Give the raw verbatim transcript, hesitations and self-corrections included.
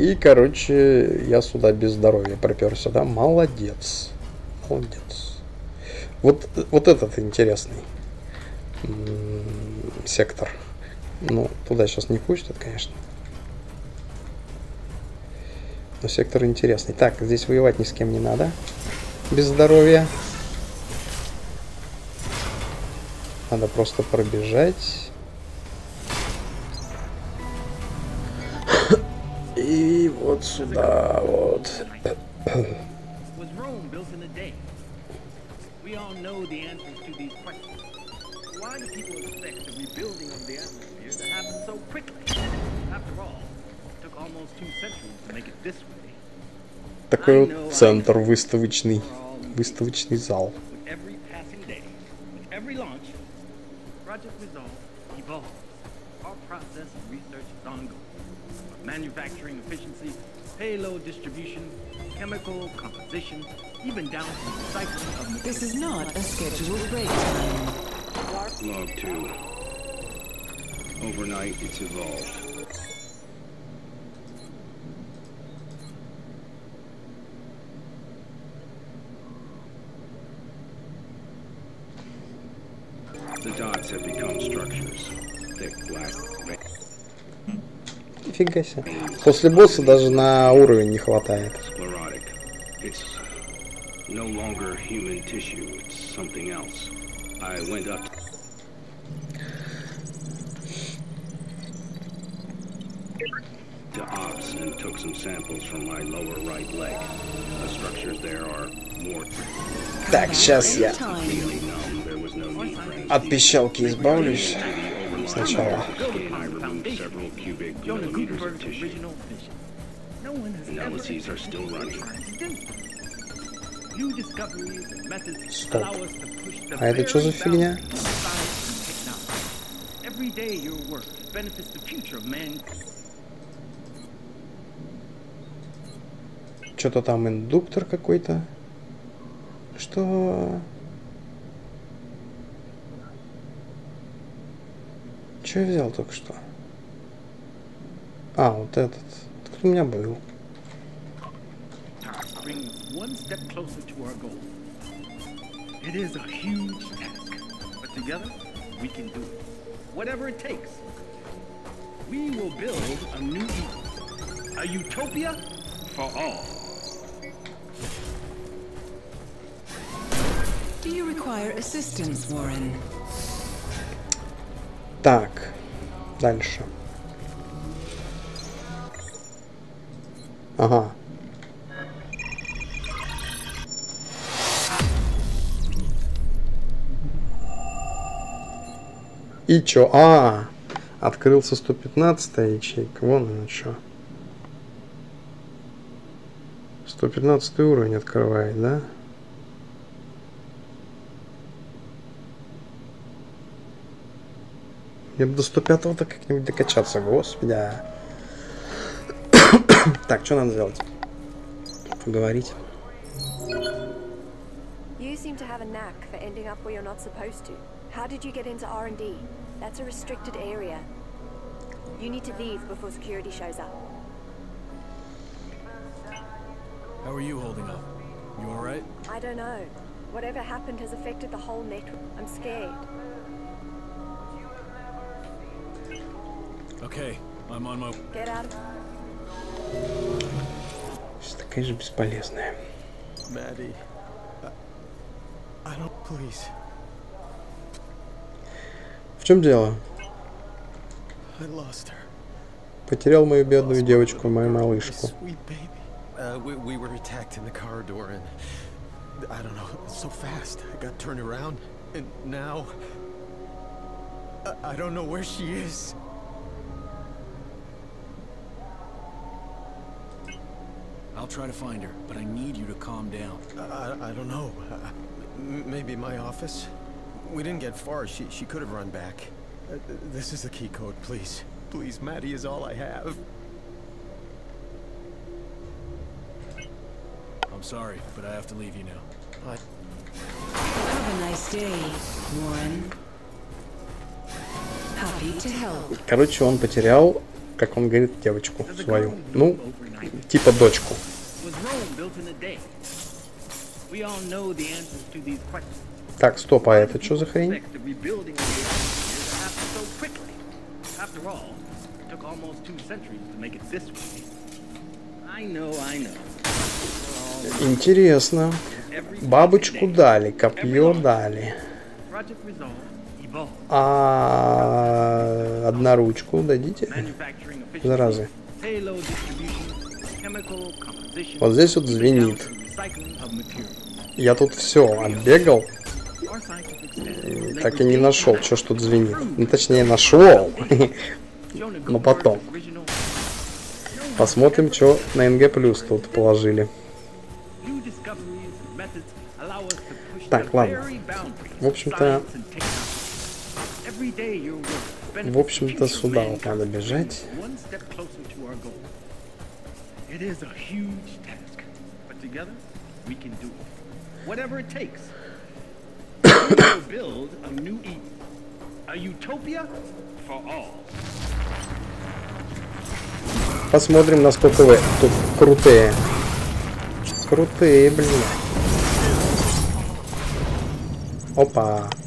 И, короче, я сюда без здоровья приперся, да? Молодец. Молодец. Вот, вот этот интересный сектор. Ну, туда сейчас не пустят, конечно. Но сектор интересный. Так, здесь воевать ни с кем не надо. Без здоровья. Надо просто пробежать. И вот сюда вот. Такой вот центр выставочный. Выставочный зал. Manufacturing efficiency, payload distribution, chemical composition, even down to recycling of materials. This is not a scheduled break time. Log two. Overnight, it's evolved. The dots have become structures. Thick black. Нифига себе. После босса даже на уровень не хватает. It's no longer human tissue, it's something else. I went up to ops and took some samples from my lower right leg. The structures there are more. Так, сейчас я от пищалки избавлюсь сначала. Стоп. А это что за фигня? Что-то там индуктор какой-то. Что? Что я взял только что? А, вот этот. Кто у меня был? Do you require assistance, Warren? Так, дальше. Ага. И чё? А, открылся сто пятнадцатая ячейка. Вон она чё. сто пятнадцатый уровень открывает, да? Мне бы до сто пятого-то как-нибудь докачаться, господи. Так, что надо сделать? Поговорить. You seem to have a knack for ending up where you're not supposed to. How did you get into R and D? That's a restricted area. You need to leave before security shows up. How are you holding up? You all right? I don't know. Whatever happened has affected the whole network. I'm scared. Okay, I'm on my... Get out. Такая же бесполезная. Maddie, I don't, please. В чем дело? I lost her. Потерял мою бедную девочку, мою малышку. Sweet baby. Uh, we, we were attacked in the corridor and I don't know, so fast. I got turned around and now I, I don't know where she is. I'll try to find her, but I need you to calm down. I, I don't know. Uh, maybe my office? We didn't get far. She, she could have run back. Uh, this is the key code, please. Please, Maddie is all I have. I'm sorry, but I have to leave you now. I... Have a nice day, Warren. Happy to help. Короче, он потерял как он говорит, девочку свою. Ну, типа дочку. Так, стоп, а это что за хрень? Интересно. Бабочку дали, копье дали. А одна ручку дадите? Заразы. Вот здесь вот звенит. Я тут все оббегал. И так и не нашел, что ж тут звенит. Ну, точнее, нашел. Но потом. Посмотрим, что на эн гэ плюс тут положили. Так, ладно. В общем-то... В общем-то, сюда вот надо бежать. Посмотрим, насколько вы тут крутые. Крутые, блин. Опа.